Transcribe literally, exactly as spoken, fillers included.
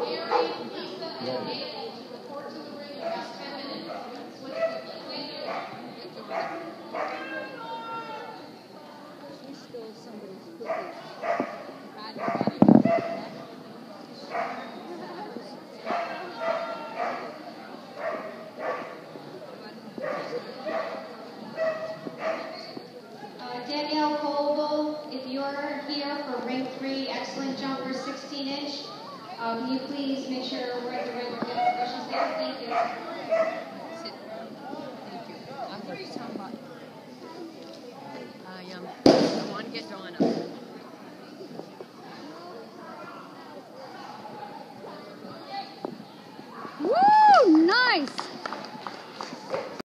Danielle Colville, if you're here for ring three, excellent jumper, sixteen inch, uh, can you please make sure we're at the right location there? Thank you. Sit. Thank you. I'm going to talk about, I, um, I want to get Dawn up.